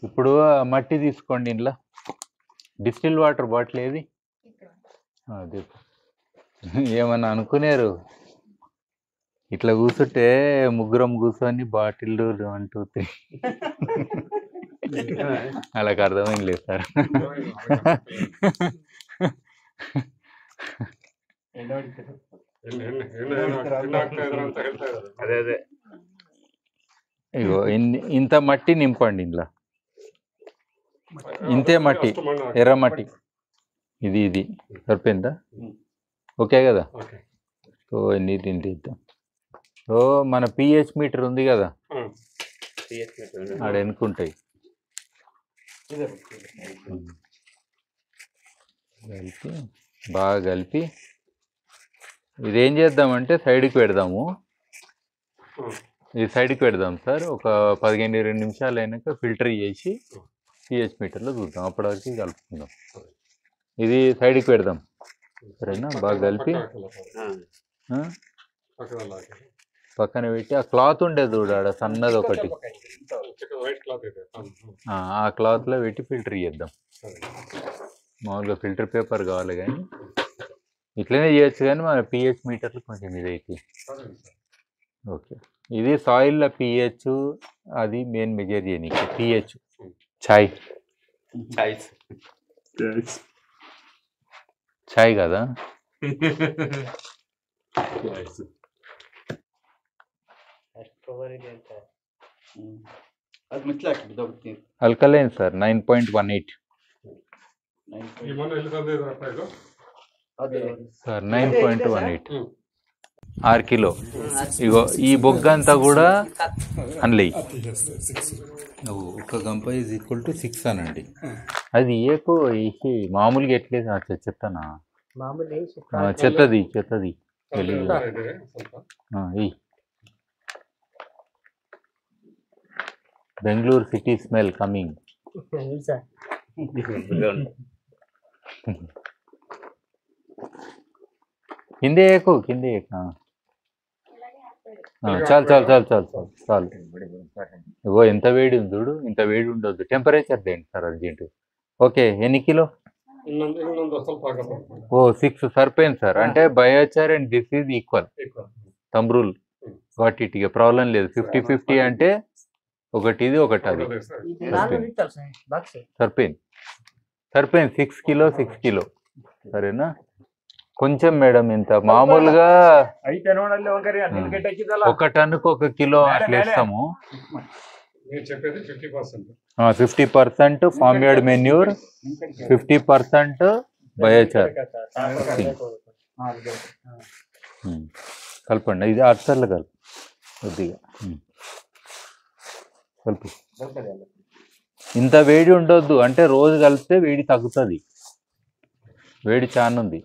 ఇప్పుడు మట్టి తీసుకోండి ఇంట్లో డిస్టిల్ వాటర్ బాటిల్ ఏది అదే ఏమన్నా అనుకునేరు ఇట్లా కూర్చుంటే ముగ్గురం కూర్చొని బాటిల్ 1 2 3 అలాగ అర్థమైంది లేదు సార్ అదే అదే ఇగో ఇంత మట్టి నింపండి ఇంట్లో ఇంతే మట్టి ఎర్ర మట్టి ఇది సరిపోయిందా ఓకే కదా సో నీటి ఇద్దాం సో మన పిహెచ్ మీటర్ ఉంది కదా ఆడ ఎన్నుకుంటాయి కలిపి బాగా కలిపి ఇదేం చేద్దామంటే సైడ్కి పెడదాము ఇది సైడ్కి పెడదాం సార్ ఒక 15-20 నిమిషాలు అయినాక ఫిల్టర్ చేసి పిహెచ్ మీటర్లో చూద్దాం అప్పటివరకు కలుపుకుందాం ఇది సైడ్కి పెడదాం సరేనా బాగా కలిపి పక్కన పెట్టి ఆ క్లాత్ ఉండేది చూడు ఆడ సన్నది ఒకటి ఆ క్లాత్లో పెట్టి ఫిల్టర్ చేద్దాం మామూలుగా ఫిల్టర్ పేపర్ కావాలి కానీ ఇట్లనే చేయొచ్చు కానీ మన పిహెచ్ మీటర్లు కొంచెం ఇదైతే ఓకే ఇది సాయిల్లో పిహెచ్ అది మెయిన్ మెజర్ చేయనీకి పిహెచ్ ఛాయ్ కదా అల్కలైన్ సార్ 9.18 సార్ 9.18 6 కిలో ఇగో ఈ బొగ్గ అంతా కూడా అనలే ఒక గంప ఈజ్ ఈక్వల్ టు 6 అనండి అది ఏకో వేసి మామూలుగా ఎట్లేదు చెత్తనా చెత్తది బెంగళూరు సిటీ స్మెల్ కమింగ్ కిందే చాలు ఇగో ఎంత వేడి ఉంది చూడు ఇంత వేడి ఉండొద్దు టెంపరేచర్ దేండి సార్ అర్జెంటు ఓకే ఎన్ని కిలో 6 సరిపోయింది సార్ అంటే biochar and this is equal thumb rule what it ఇక ప్రాబ్లం లేదు 50-50 అంటే ఒకటి ఇది ఒకటి అది సరిపోయింది 6 కిలో సరేనా కొంచెం మేడం ఇంత మామూలుగా 1 టన్నుకు 1 కిలో అట్లా వేస్తాము 50% ఫార్మ్ యార్డ్ మెన్యూర్ 50% బయోచార్ కలపండి ఇది అర్సర్లు కలుపు కొద్దిగా కలుపు ఇంత వేడి ఉండొద్దు అంటే రోజు కలిపితే వేడి తగ్గుతుంది వేడి చాలా ఉంది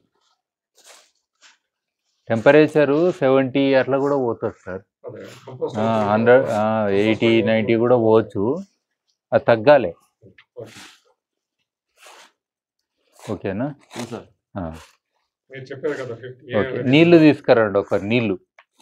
టెంపరేచరు 70 అట్లా కూడా పోతుంది సార్ 100 80-90 కూడా పోవచ్చు అది తగ్గాలి ఓకేనా ఓకే నీళ్ళు తీసుకురండి ఒకరు నీరు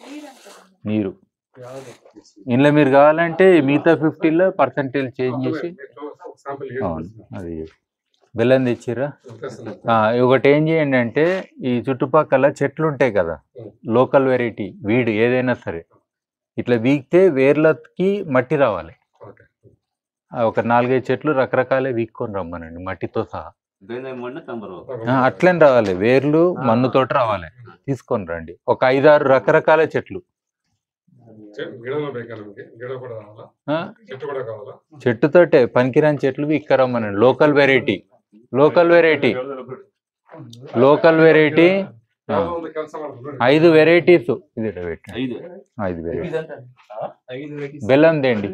ఇందులో మీరు కావాలంటే మిగతా 50లో పర్సంటేజ్ చేంజ్ చేసి అది బెల్లం తెచ్చిరా ఒకటి ఏం చేయండి అంటే ఈ చుట్టుపక్కల చెట్లు ఉంటాయి కదా లోకల్ వెరైటీ వీడు ఏదైనా సరే ఇట్లా వీక్తే వేర్లకి మట్టి రావాలి ఒక 4-5 చెట్లు రకరకాలే వీక్కొని రమ్మనండి మట్టితో సహా అట్లనే రావాలి వేర్లు మన్నుతోటి రావాలి తీసుకొని రండి ఒక 5-6 రకరకాల చెట్లు చెట్టుతోటే పనికిరాని చెట్లు వీక్కరమ్మనండి లోకల్ వెరైటీ 5 వెరైటీస్ ఇది 5 వెరైటీస్ బెల్లం తేండి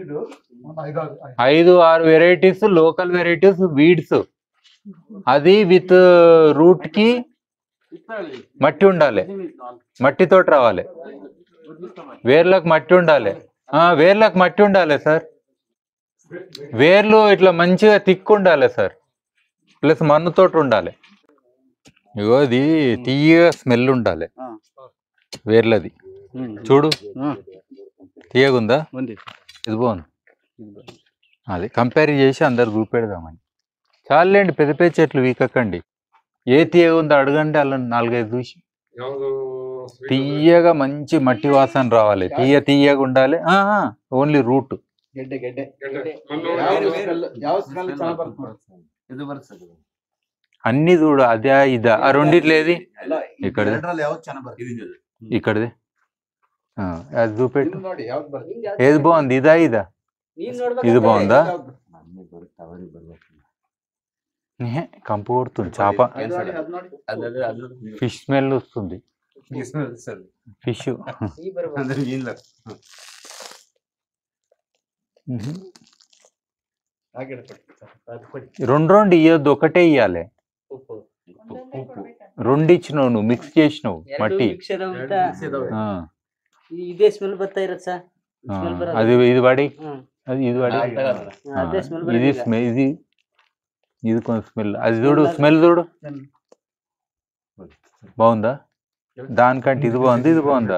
5-6 వెరైటీస్ లోకల్ వెరైటీస్ వీడ్స్ అది విత్ రూట్ కి మట్టి ఉండాలి మట్టితోటి రావాలి వేర్లకు మట్టి ఉండాలి సార్ వేర్లు ఇట్లా మంచిగా తిక్కు ఉండాలి సార్ ప్లస్ మన్నుతోటి ఉండాలి ఇగో ఇది తీయగా స్మెల్ ఉండాలి వేర్లది చూడు తీయగుందా ఇది బాగుంది అది కంపేర్ చేసి అందరు చూపెడదామని. చాలండి, పెద్ద పెద్ద చెట్లు వీకకండి. ఏ తీయగా ఉందో అడగండి, అలా 4-5 చూసి. తీయగా మంచి మట్టి వాసన రావాలి, తీయగా ఉండాలి. Only root. అన్ని చూడు, అదే ఇదా ఆ రెండిట్లేది ఇక్కడది ఇక్కడది అది చూపెట్టు. ఏది బాగుంది, ఇదా ఇదా? ఇది బాగుందా? కంపు కొడుతుంది చేప, ఫిష్ స్మెల్ వస్తుంది. ఫిష్ 2 ఇయ్యొద్దు, ఒకటే ఇయ్యాలి. 2 ఇచ్చినావు నువ్వు, మిక్స్ చేసినావు మట్టి. ఇదే స్మెల్ బతాయి రచ్చా. అది ఇది పడి, అది ఇది పడి, ఇది స్మెల్, ఇది కొంచెం స్మెల్. అది చూడు, స్మెల్ చూడు, బాగుందా? దానికంటే ఇది బాగుంది, ఇది బాగుందా?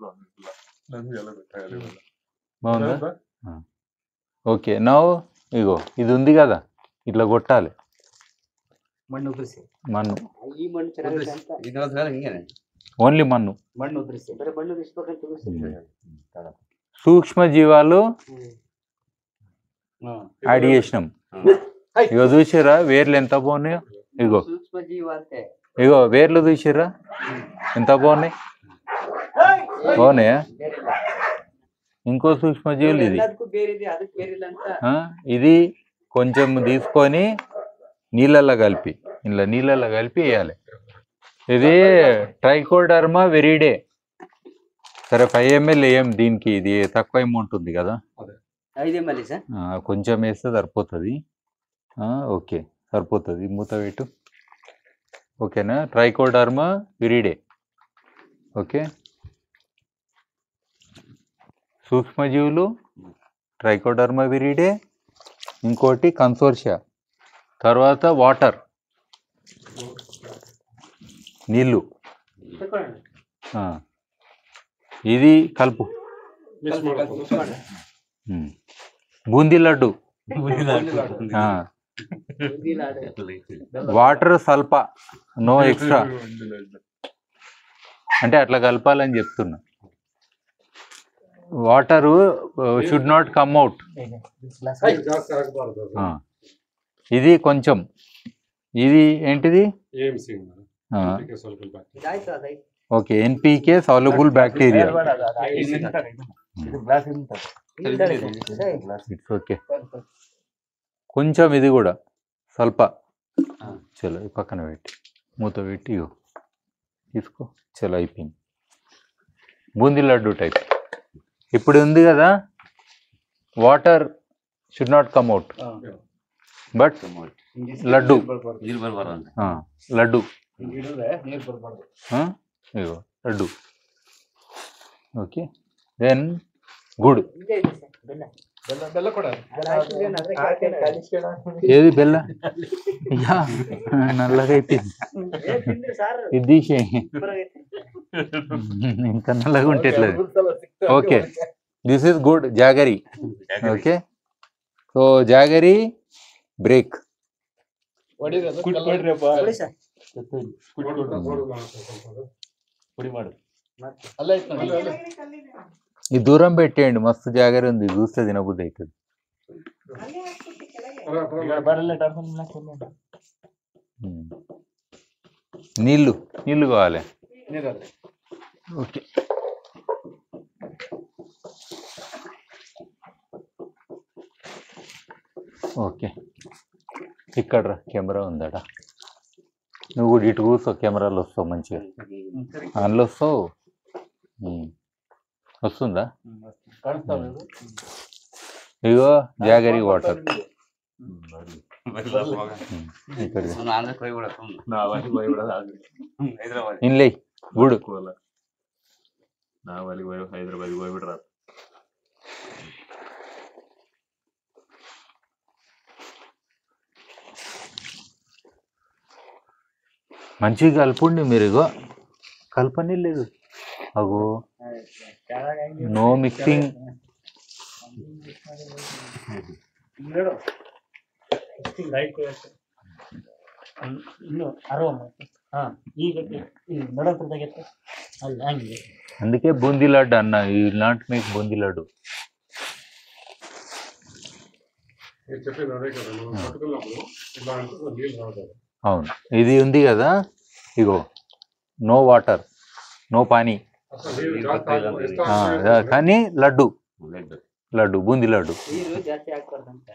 బాగుందా? ఓకే. నవ్వు ఇగో ఇది ఉంది కదా, ఇట్లా కొట్టాలి మన్ను. ఓన్లీ మన్ను. సూక్ష్మ జీవాలు యాడ్ చేసినాం. ఇగో చూసిరా వేర్లు ఎంత బాగున్నాయో. ఇగో వేర్లు చూసిరా ఎంత బాగున్నాయి, బాగున్నాయా? ఇంకో సూక్ష్మజీవులు ఇది. ఇది కొంచెం తీసుకొని నీళ్ళల్లో కలిపి వేయాలి. ఇది ట్రైకోడర్మా విరిడే. సరే 5 ml వేయం దీనికి, ఇది తక్కువ అమౌంట్ ఉంది కదా, కొంచెం వేస్తే సరిపోతుంది. ఓకే సరిపోతుంది, మూత పెట్టు. ఓకేనా? Trichoderma viride. ఓకే, సూక్ష్మజీవులు ట్రైకోడర్మా విరిడే, ఇంకోటి కన్సోర్షియా, తర్వాత వాటర్ నీళ్ళు. ఇది కలుపు. బూందీ లడ్డు, వాటర్ స్వల్ప, నో ఎక్స్ట్రా. అంటే అట్లా కలపాలని చెప్తున్నా. Water should not come out. ఇది కొంచెం, ఇది ఏంటిది? Okay, NPK soluble bacteria. It's okay. కొంచెం ఇది కూడా స్వల్ప. చలో ఈ పక్కన పెట్టి మూత పెట్టి తీసుకో. చలో అయిపోయింది, బూందీ లడ్డు టైప్. ఇప్పుడు ఉంది కదా, water should not come out, but laddu laddu ఇగో లడ్డు. Okay, then good. ఏది బెల్ల? నల్లగా అయిపోయింది, ఇది తీసేయి. ఇంత నల్లగా ఉంటే ఎట్లేదు. Okay, this is good jaggery. Okay, so jaggery break. ఈ దూరం పెట్టేయండి, మస్తు జాగరీ ఉంది, చూస్తే తినబుద్ధి అవుతుంది. నీళ్ళు కావాలి. Okay, okay. ఇక్కడ రా, కెమెరా ఉందట. నువ్వు కూడా ఇటు కూర్చో, కెమెరాలో వస్తావు మంచిగా, అందులో వస్తావు. వస్తుందా? ఇగో జాగరీ వాటర్. ఇన్లే గుడ్. మంచిగా కలుపుండి మీరు. ఇగో కలపని లేదు, అగో నో మిక్సింగ్. ಲೈಟ್ ಇನ್ನು ಅರವ ಈಗ ನಡಂತ ಅಲ್ಲಿ ಹಂಗೆ అందుకే బూందీ లడ్డు అన్న ఈ నాట్ మేక్ బూందీ లడ్డు. అవును, ఇది ఉంది కదా, ఇగో నో వాటర్ నో పానీ, కానీ లడ్డు లడ్డు బూందీ లడ్డు. ನೀರು ಜಾಸ್ತಿ ಹಾಕ್ಬಾರ್ದಂತ.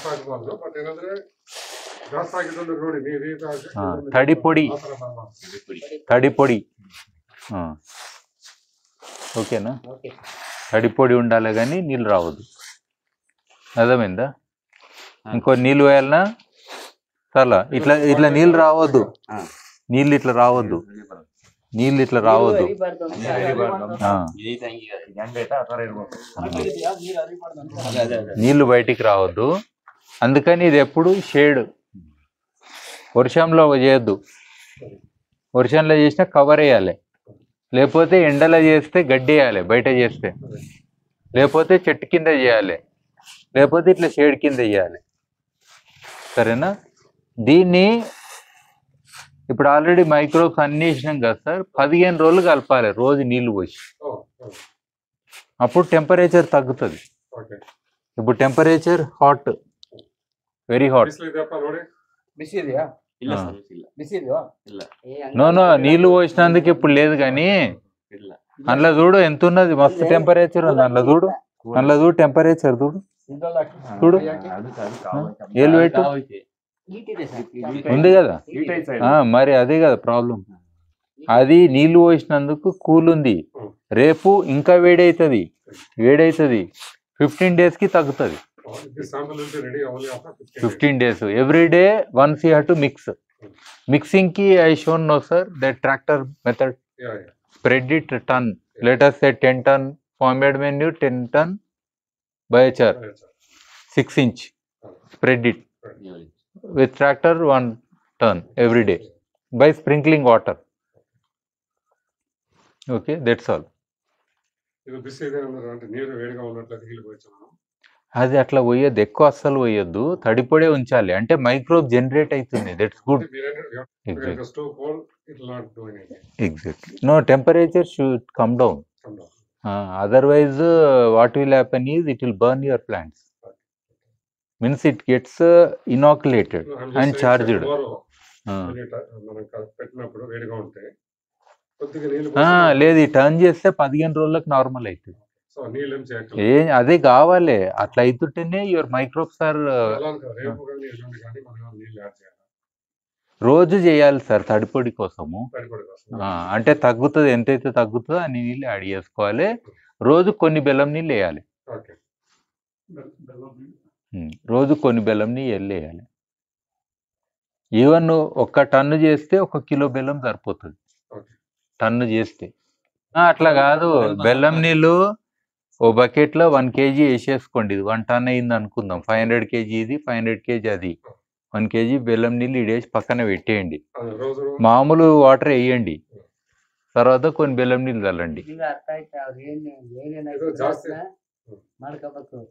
తడి పొడి తడి పొడి ఓకేనా? ఓకే. తడి పొడి ఉండాలి కానీ నీళ్ళు రావద్దు. అర్థమైందా? ఇంకో నీళ్ళు వేయాలన్నా చాలా ఇట్లా ఇట్లా నీళ్ళు రావద్దు, నీళ్ళు ఇట్లా రావద్దు, నీళ్ళు ఇట్లా రావద్దు. ಹರಿಬಾರ್ದು ಅಂತ. నీళ్ళు బయటికి రావద్దు. అందుకని ఇది ఎప్పుడు షేడ్, వర్షంలో చేయొద్దు. వర్షంలో చేసినా కవర్ వేయాలి, లేకపోతే ఎండలో చేస్తే గడ్డి వేయాలి, బయట చేస్తే, లేకపోతే చెట్టు కింద చేయాలి, లేకపోతే ఇట్లా షేడ్ కింద చేయాలి. సరేనా? దీన్ని ఇప్పుడు ఆల్రెడీ మైక్రోబ్స్ అన్ని వేసినాం కదా సార్, 15 రోజులు కలపాలి రోజు నీళ్లు పోసి, అప్పుడు టెంపరేచర్ తగ్గుతుంది. ఇప్పుడు temperature hot, very hot. No no, నీళ్లు పోసినందుకు ఇప్పుడు లేదు, కానీ అందులో చూడు ఎంత ఉన్నది, మస్తు టెంపరేచర్ ఉంది అందులో చూడు, అందులో చూడు టెంపరేచర్ చూడు చూడు, ఏళ్ళు పెట్టు హీట్ ಇದೆ ಸರ್. ఉంది కదా, మరి అదే కదా ప్రాబ్లం. అది నీళ్లు పోసినందుకు కూల్ ఉంది, రేపు ఇంకా వేడవుతుంది, 15 days కి తగ్గుతుంది. 15 days every day once you have to mix. Mixing కి I shown no sir that tractor method. Spread it ton, let us say 10 ton farmyard manure, 10 ton biochar 6 inch, spread it with tractor 1 ton every day by sprinkling water. Okay, that's all. అది అట్లా పోయొద్దు, ఎక్కువ అస్సలు పోయొద్దు, తడిపొడే ఉంచాలి, అంటే microbe generate అవుతుంది. That's good. Exactly. No, temperature should come down, otherwise what will happen is it will burn your plants. Means it gets inoculated and charged. లేదు, ఈ టర్న్ చేస్తే 15 రోజులకు నార్మల్ అవుతుంది. అదే కావాలి, అట్లా అవుతుంటేనే యువర్ మైక్రోబ్స్ ఆర్. రోజు చేయాలి సార్ తడిపొడి కోసము, అంటే తగ్గుతుంది, ఎంతైతే తగ్గుతుందో అన్ని నీళ్ళు యాడ్ చేసుకోవాలి. రోజు కొన్ని బెల్లం నీళ్ళు వేయాలి, రోజు కొన్ని బెల్లం నీళ్ళు వేయాలి. ఈవెన్ 1 టన్ను చేస్తే 1 కిలో బెల్లం సరిపోతుంది, టన్ను చేస్తే. అట్లా కాదు, బెల్లం నీళ్ళు ఓ బకెట్లో 1 kg వేసేసుకోండి. ఇది 1 ton అయింది అనుకుందాం, 500 kg ఇది, 500 kg అది. 1 kg బెల్లం నీళ్ళు ఇడేసి పక్కన పెట్టేయండి, మామూలు వాటర్ వేయండి, తర్వాత కొన్ని బెల్లం నీళ్ళు చల్లండి. ಈಗ ಅರ್ಥ ಆಯ್ತಾ? ಅವ್ರು ಏನೇನ್ ಮಾಡ್ಕೋಬೇಕು.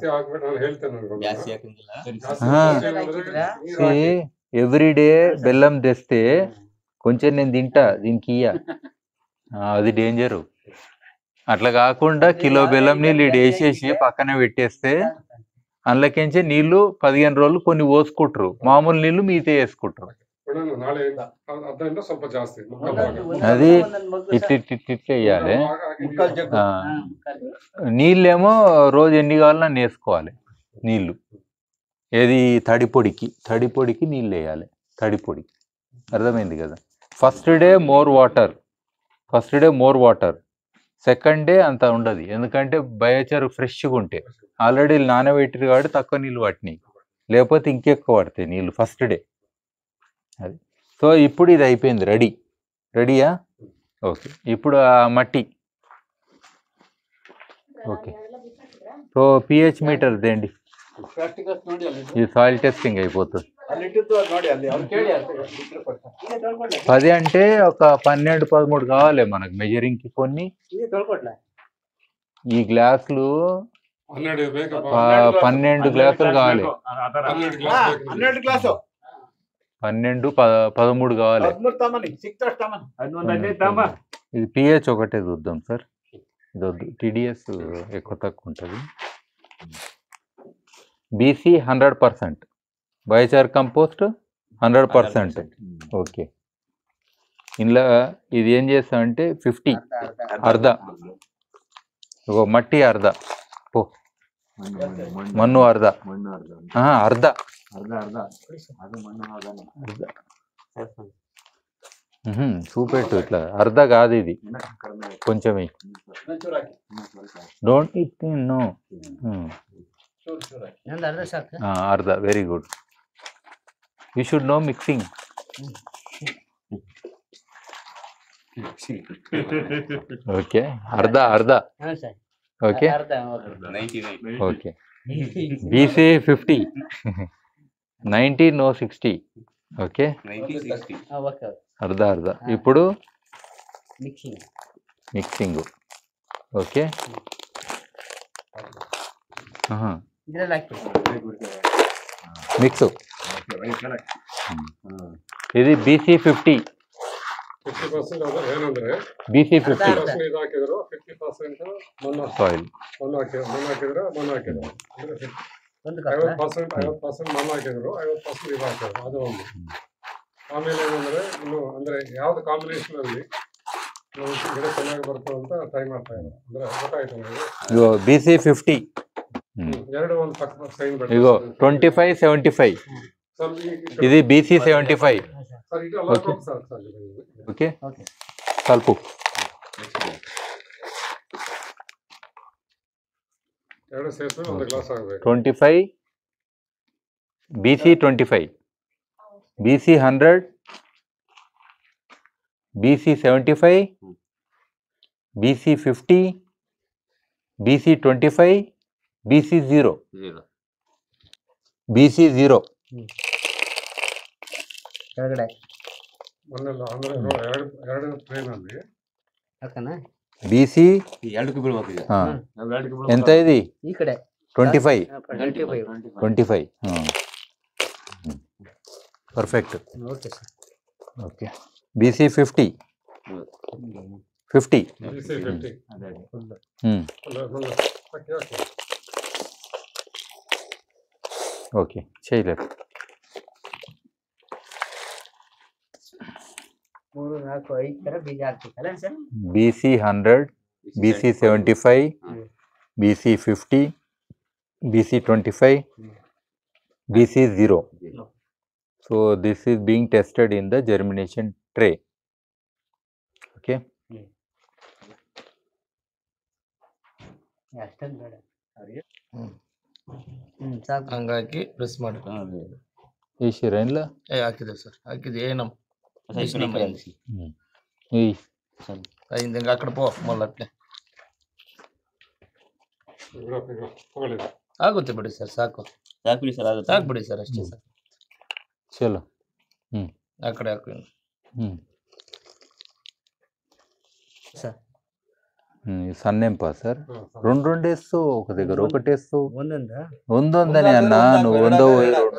ఎవ్రీ డే బెల్లం తెస్తే కొంచెం నేను తింటా, దీనికి ఇయ్య, అది డేంజరు. అట్లా కాకుండా కిలో బెల్లం నీళ్ళు ఇటు వేసేసి పక్కన పెట్టేస్తే అందులోకించి నీళ్లు 15 రోజులు కొన్ని పోసుకుంటారు, మామూలు నీళ్లు మిగతా వేసుకుంటారు. అది ఇట్లా వేయాలి. నీళ్ళేమో రోజు ఎన్ని కావాలన్నా వేసుకోవాలి నీళ్లు. ఏది తడిపొడికి నీళ్ళు వేయాలి, తడిపొడికి. అర్థమైంది కదా? First day more water, second day అంత ఉండదు, ఎందుకంటే బయోచార్ ఫ్రెష్గా ఉంటే ఆల్రెడీ నానబెట్టిరు కాబట్టి తక్కువ నీళ్ళు పట్టినాయి, లేకపోతే ఇంకెక్కువ పడతాయి నీళ్ళు ఫస్ట్ డే. అది. సో ఇప్పుడు ఇది అయిపోయింది, రెడీయా? ఓకే. ఇప్పుడు ఆ మట్టి, ఓకే. సో pH మీటర్ తేండి, ఈ సాయిల్ టెస్టింగ్ అయిపోతుంది. 10 అంటే ఒక 12-13 కావాలి మనకు మెజరింగ్కి. కొన్ని ఈ గ్లాసులు 12 గ్లాసులు కావాలి. 12 గ్లాసు 12, 13 కావాలి. 13 ఇది పిహెచ్ ఒకటే చూద్దాం సార్. ఇది వద్దు, టీడీఎస్ ఎక్కువ తక్కువ ఉంటుంది. BC 100%, biochar compost 100%. ఓకే, ఇందులో ఇది ఏం చేస్తామంటే 50 అర్ధ, ఇగో మట్టి అర్ధ, పో మన్ను అర్ధ, అర్ధ చూపెట్టు ఇట్లా. అర్ధ కాదు ఇది, కొంచెం డోంట్ ఇట్ నో. అర్ధ, very good. You should no mixing. Okay, అర్ధ అర్ధ. Okay okay. BC 50, 90, no 60. Okay, అర్ధ అర్ధ. ఇప్పుడు మిక్సింగ్. Okay, mix. ఇది బీసీ 50, BC 50 ಸಾಯಿಲ್. 50% ಮಣ್ಣು ಹಾಕಿದ್ರು, 50% ಮಣ್ಣು ಹಾಕಿದ್ರು, 50% ಇದು ಹಾಕಿದ್ರು. ಅದು ಒಂದು. ಆಮೇಲೆ ಏನಂದ್ರೆ ಇನ್ನು ಅಂದ್ರೆ ಯಾವ್ದು ಕಾಂಬಿನೇಷನ್ ಅಲ್ಲಿ ಗಿಡ ಚೆನ್ನಾಗಿ ಬರ್ತದೆ ಅಂತ ಟ್ರೈ ಮಾಡ್ತಾ ಇದ್ರು. ಅಂದ್ರೆ ಗೊತ್ತಾಯ್ತು ನನಗೆ. ಇಗೋ BC 50, ಎರಡು ಒಂದು ಪಕ್ಕ ಸೈನ್ ಬರ್ತದೆ. ಇಗೋ 25, 75. ఇది BC 75. ಸರ್ ಇದು ಅಲ್ಲ ಸರ್. ಓಕೆ, ಸ್ವಲ್ಪ ಎರಡು ಸೇರಿಸಿ ಒಂದು ಗ್ಲಾಸ್ ಆಗಬೇಕು. 25, BC 25, BC 100, BC 75, BC 50, BC 25, BC 0, BC 0. ಮೊನ್ನೆಲ್ಲ ಅಂದ್ರೆ ಎರಡು ಟ್ರೈನ್ ಅಲ್ಲಿ BC ఎంత ఇది? 25, 25. పర్ఫెక్ట్. Okay, BC 50, 50. ఓకే, చేయలేదు. 3, 4, 5 ತರ ಬೀಜ ಹಾಕ್ಬೇಕಲ್ಲ sir? BC 100, BC 75, BC 50, BC 25, BC 0. So this is being tested in the germination tray. Okay. ಅಷ್ಟೊಂದು ಬೇಡ. ಹಂಗಾಗಿ ಪ್ರೆಸ್ ಮಾಡಿ ಈ ಶಿರೇನ್ಲ ಹಾಕಿದೆ ಸರ್, ಹಾಕಿದೆ. ಏನಮ್ಮ ಅక్కడ ಪೋ ಮಲ್ಲಟ್ಲೆ ಆಗುತ್ತೆ ಬಿಡಿ ಸರ್, ಸಾಕು ಸಾಕು ಸರ್, ಆಗುತ್ತೆ. ಸಾಕು ಬಿಡಿ ಸರ್, ಅಷ್ಟೇ ಸರ್. ಚಲೋ. ಆ ಕಡೆ ಹಾಕಿ ಸರ್. సన్నేంప సార్. రెండు వేస్తూ ఒక దగ్గర ఒకటి వేస్తూ ಒಂದೊಂದ అని అన్నా. నువ్వు వందో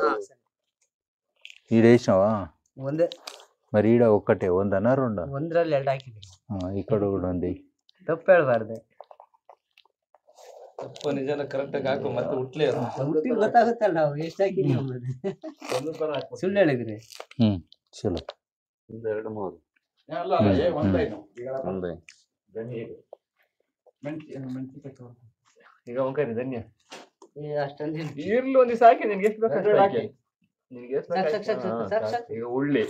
ఈడేసినావా? ಒಂದೇ. మరి ఈడ ఒక్కటే ಒಂದనా రెండా? ಒಂದ್ರಲ್ಲಿ 2 ಹಾಕಿದ್ದೀನಿ. ఇక్కడ కూడా ఉంది. ತಪ್ಪು ಹೇಳ್ಬಾರ್ದು. ತಪ್ಪು ನಿಜನ ಕರೆಕ್ಟ್ ಆಗಿ ಹಾಕು, ಮತ್ತೆ ಹುಟ್ಲೇ ಗೊತ್ತಾಗುತ್ತಲ್ಲ ನಾವು ಎಷ್ಟು ಹಾಕಿದ್ವಿ. ಸುಳ್ಳು ಹೇಳಿದ್ರಿ. ಚಲೋ. 2, 3 ಈಗ ಒಂಕರಿ ಧನ್ಯ ಅಷ್ಟೊಂದು ಇರ್ಲಿ, ಒಂದು ದಿವಸ ಹಾಕಿ. ನಿನ್ಗೆ ಎಷ್ಟು ಬೇಕು ಹಾಕಿ. ನಿನ್ಗೆ ಎಷ್ಟು ಬೇಕು? ಈಗ ಉಳ್ಳಿ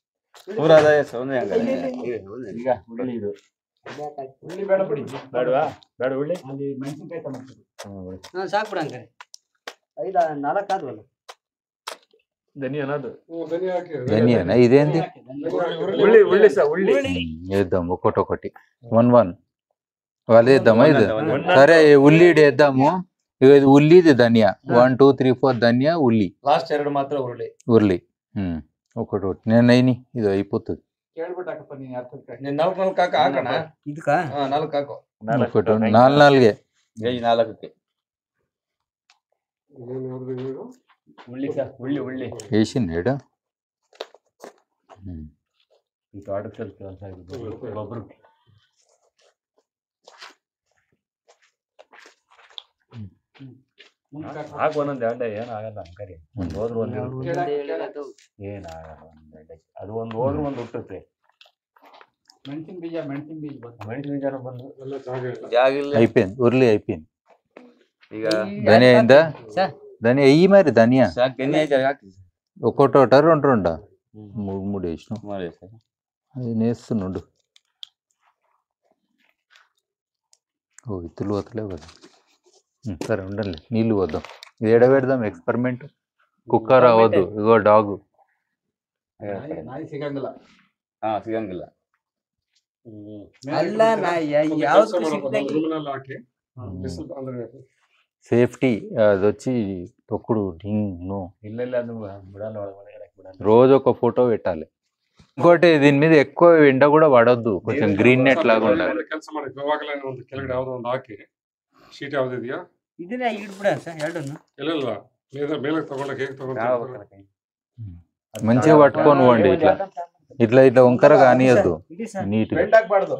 ಈಗ ಉಳ್ಳಿ ಇದು ಉಳ್ಳಿ ಬೇಡ ಬಿಡಿ. ಬೇಡವಾ? ಬೇಡ ಉಳ್ಳಿ. ಅಲ್ಲಿ ಮೆಣಸಿನ್ಕಾಯಿ ತಗೊಂಡು ಸಾಕು ಬಿಡ ಹಂಗಾರೆ. 5, 4 ಆದ್ವಲ್ಲ. ಧನಿಯಾ ಅನ್ನೋದು ధనియానా? ఇదేంది? ఉల్లి. ఉల్లి సార్, ఉల్లి వేద్దాం ఒకటి 1 వాళ్ళు వేద్దామా? ఇది సరే, ఉల్లి వేద్దాము. ఇది ఉల్లిది ధనియా. 1, 2, 3, 4 ధనియా, ఉల్లి. లాస్ట్ 2 మాత్రం ఉల్లి ఒకటి. నేను అయిని ఇది అయిపోతుంది. ಕೇಳ್ಬಿಟ್ಟು ಹಾಕಪ್ಪ ನೀನು ಅರ್ಥಕ್ಕೆ. ನೀನು 4 ಹಾಕ ಹಾಕೋಣ. ಇದಕ್ಕ 4 ಹಾಕೋ. ఒకటి 4 4ಗೆ 4ಕ್ಕೆ ಏನು ಯಾವ್ದು ಇದು? ಉಳ್ಳಿ ಸರ್ ಉಳ್ಳಿ వేసింది ಈ ತೋಟಕ್ಕೆ ಸ್ವಲ್ಪ ಕೆಲಸ ಆಗಿದೆ ಗೊಬ್ಬರ ಆಗ ಒಂದೊಂದು ಎರಡ ಏನಾಗಲ್ಲ ಅಂಕರಿ ಒಂದು ಹೋದ್ರು ಒಂದು ಏನಾಗಲ್ಲ ಒಂದು ಎರಡ ಅದು ಒಂದು ಹೋದ್ರು ಒಂದು ಹುಟ್ಟುತ್ತೆ ಮೆಣಸಿನ ಬೀಜ ಬಂದು ಎಲ್ಲ ಜಾಗ ಇಲ್ಲ. ಜಾಗ ಇಲ್ಲ అయిపోయింది ఉర్లి అయిపోయింది ಈಗ ధనియా అయిందా సార్ ధనియా వెయ్యి మరి ధనియా సార్ గన్ని అయితే కాకి ఒక్కోటోట రెండు రెండా మూడు వేసినాం అది నేస్తున్నాడు ఓ ఇత్తులు పోతలేవు కదా సరే ఉండండి నీళ్ళు వద్దాం ఇది ఎడబెడదాం ఎక్స్పెరిమెంట్ కుక్కర్ అవ్వద్దు ఇగో డాగు ನಾಯಿ ಸಿಗಂಗಿಲ್ಲ ಸಿಗಂಗಿಲ್ಲ ಅಲ್ಲ ನಾ ಯಾವ್ದು ರೂಮಿನಲ್ಲಿ ಹಾಕಿ ಬಿಸಿಲು ಅಂದ್ರೆ సేఫ్టీ అది వచ్చి తొక్కుడు డింగ్ నో ಇಲ್ಲ ಅದು ಬಿಡಲ್ಲ ಒಳಗಡೆ ಬಿಡಲ್ಲ రోజు ఒక ఫోటో పెట్టాలి ఇంకోటి దీని మీద ఎక్కువ ఎండ కూడా పడొద్దు కొంచెం గ్రీన్ నెట్ లాగా ఉండాలి ಕೆಲಸ ಮಾಡಿ ಯಾವಾಗಲೇ ಒಂದು ಕೆಳಗಡೆ ಯಾವ್ದೋ ಒಂದು ಹಾಕಿ ಶೀಟ್ ಯಾವ್ದಿದೆಯಾ ಇದನ್ನ ಇಡ್ಬಿಡ ಸರ್ ಎರಡನ್ನು ಇಲ್ಲ ಮೇಲೆ ತಗೊಂಡಾಗ ಹೇಗೆ ತಗೊಂಡು మంచిగా పట్టుకొని పోండి ఇట్లా ఇట్లా ఇట్లా వంకర కానియద్దు ಇಡಿ ಸರ್ నీట్ గా ಬೆಂಡ್ ಆಗ್ಬಾರ್ದು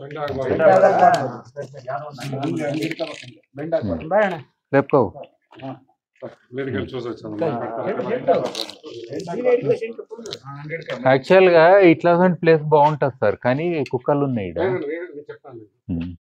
ಬಾರಣ లేపుకోవు మెడికల్ చూసొచ్చు యాక్చువల్ గా ఇట్లా ప్లేస్ బాగుంటది సార్ కానీ కుక్కలు ఉన్నాయి ఈడ. చెప్తాను ఉమ్.